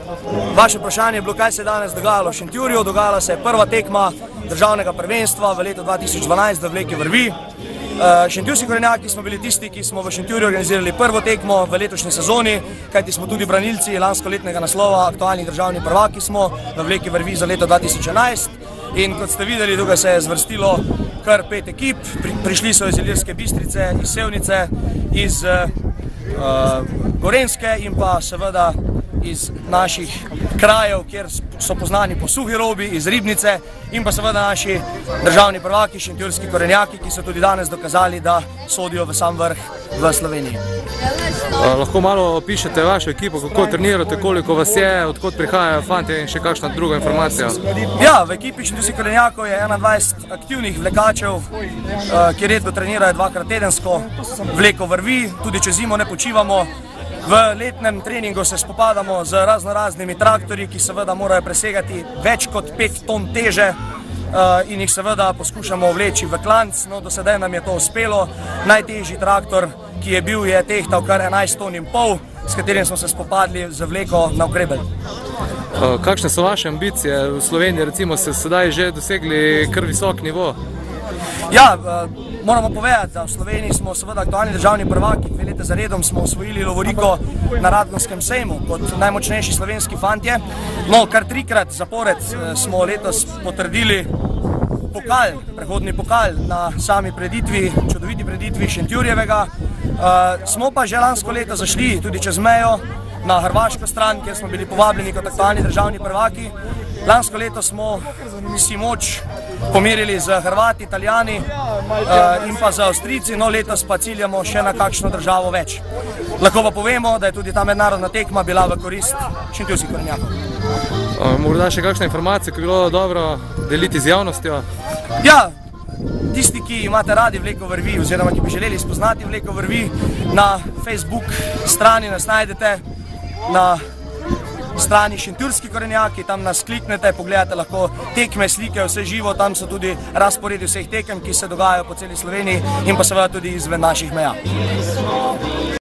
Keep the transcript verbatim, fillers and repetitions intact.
Vaše vprašanje je bilo, kaj se je danes dogajalo v Šentjurju. Dogajala se je prva tekma državnega prvenstva v letu dva tisoč dvanajst v Vleki vrvi. Šentjurski korenjaki smo bili tisti, ki smo v Šentjurju organizirali prvo tekmo v letošnji sezoni, kajti smo tudi branilci lanskoletnega naslova, aktualni državni prvaki smo v Vleki vrvi za leto dva tisoč enajst. In kot ste videli, tukaj se je zvrstilo kar pet ekip. Prišli so iz Ilirske Bistrice, iz Sevnice, iz uh, Gorenjske in pa seveda iz naših krajev, kjer so poznani po suhi robi, iz Ribnice in pa seveda naši državni prvaki, šentjurski korenjaki, ki so tudi danes dokazali, da sodijo v sam vrh v Sloveniji. Lahko malo opišete vašo ekipo, kako trenirate, koliko vas je, odkot prihajajo fantje in še kakšna druga informacija? Ja, v ekipi šentjurskih korenjakov je enaindvajset aktivnih vlekačev, ki redno trenirajo dvakrat tedensko vleko vrvi, tudi čez zimo ne počivamo. V letnem treningu se spopadamo z razno raznimi traktorji, ki seveda morajo presegati več kot pet ton teže in jih seveda poskušamo vleči v klanc. No, do sedaj nam je to uspelo. Najtežji traktor, ki je bil, je tehtal kar enajst ton in pol, s katerim smo se spopadli z vleko na Okrebelj. Kakšne so vaše ambicije? V Sloveniji recimo ste sedaj že dosegli kar visok nivo. Ja, moramo povedati, da v Sloveniji smo seveda aktualni državni prvaki. Dve leta zaredom smo osvojili lovoriko na Radgonskem sejmu kot najmočnejši slovenski fantje. No, kar trikrat zapored smo letos potrdili pokal, prehodni pokal na sami preditvi, čudoviti preditvi Šentjurjevega. Smo pa že lansko leto zašli tudi čez mejo na hrvaško stran, kjer smo bili povabljeni kot aktualni državni prvaki. Lansko leto smo si moč pomerili z Hrvati, Italijani in pa z Avstrijci, no letos pa ciljamo še na kakšno državo več. Lahko pa povemo, da je tudi ta mednarodna tekma bila v korist šentjurskih korenjakov. Morda še kakšna informacija, ki bi bilo dobro deliti z javnostjo? Ja, tisti, ki imate radi Vleko vrvi oziroma ki bi želeli spoznati Vleko vrvi, na Facebook strani nas najdete, na strani Šentjurski korenjaki, tam nas kliknete, pogledate lahko tekme, slike, vse živo, tam so tudi razporedi vseh tekem, ki se dogajajo po celi Sloveniji in pa seveda tudi izven naših meja.